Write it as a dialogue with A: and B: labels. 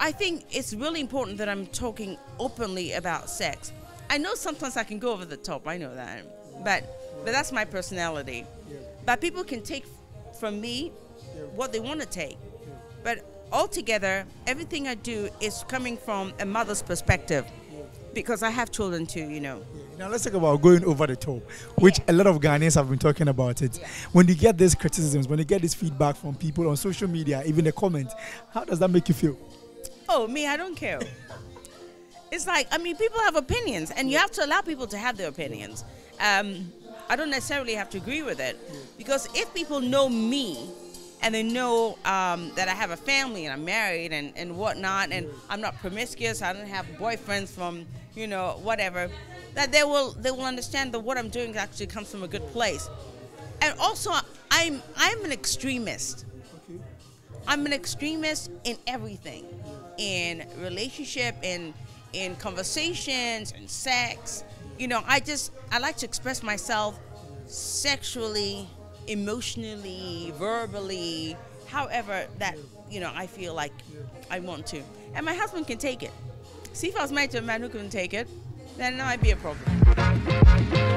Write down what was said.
A: I think it's really important that I'm talking openly about sex. I know sometimes I can go over the top. I know that, but that's my personality. But people can take from me what they want to take. But altogether, everything I do is coming from a mother's perspective, because I have children too, you know.
B: Now let's talk about going over the top, which a lot of Ghanaians have been talking about it. When you get these criticisms, when you get this feedback from people on social media, even the comments, how does that make you feel?
A: Oh, me, I don't care. It's like, I mean, people have opinions, and you have to allow people to have their opinions. I don't necessarily have to agree with it, because if people know me and they know that I have a family and I'm married and whatnot, and I'm not promiscuous, I don't have boyfriends from, you know, whatever, that they will understand that what I'm doing actually comes from a good place. And also, I'm an extremist. I'm an extremist in everything, in relationship, in conversations, in sex. You know, I like to express myself sexually, emotionally, verbally, however that, you know, I feel like I want to. And my husband can take it. See, if I was married to a man who couldn't take it, then that might be a problem.